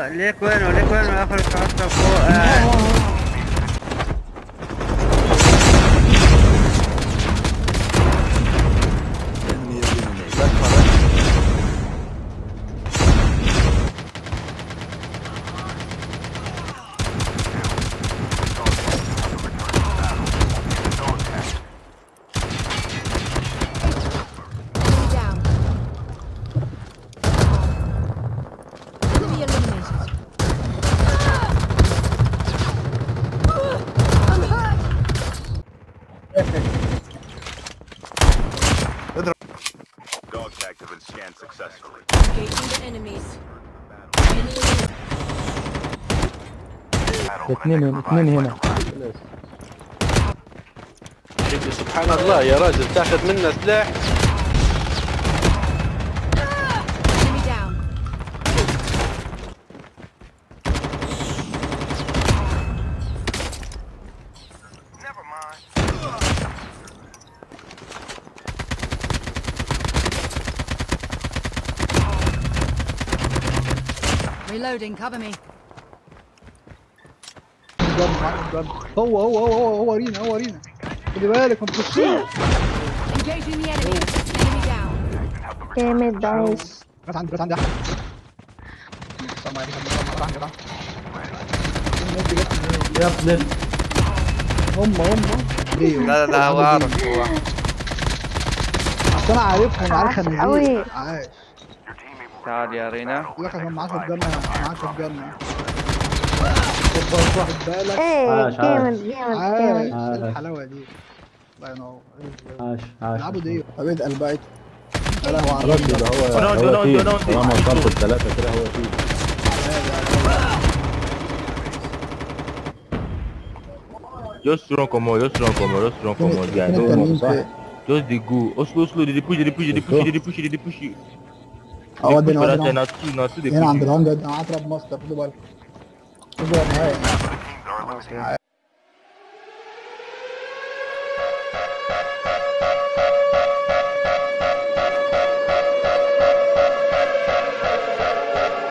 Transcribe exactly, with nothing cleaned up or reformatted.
ليك وينه ليك وينه اخر الكعكة فوق آه. Dog tags have been scanned successfully. Engaging the enemies. اثنين اثنين هنا. سبحان الله يا راجل تاخذ منا سلاح. Enemy down. Never mind. Reloading, cover me. هو هو هو هو هو رينا هو رينا خدي بالك ما تبصيش. Engaging the enemy. Enemy down. جامد دايس. جت عندي جت عندي احمد. السلام عليكم جت عندي جت يا فلان. هم هم لا لا هو عارف هو اصل انا عارفهم عارف ان قوي. عايش. تعال يا رينا يقول لك انا معاك الجنة معاك الجنة. واخد بالك. ايه جامد جامد عايش جامد. الحلاوة دي. الله ينور. عاش عاش. لعبوا دي حبيب قلبي. يا لهوي على الراجل ده هو هو تيم طالما وصلت الثلاثة كده هو تيم. Just run comme moi, just run comme moi, just run comme moi, gars. Just des goûts. Oslo, Oslo, des push, des push, des push, des push, des push. اه ودينا ودينا ناتسو ناتسو des هنا عند push. الهاند انا هضرب ماستر خدوا بالك. خدوا بالك.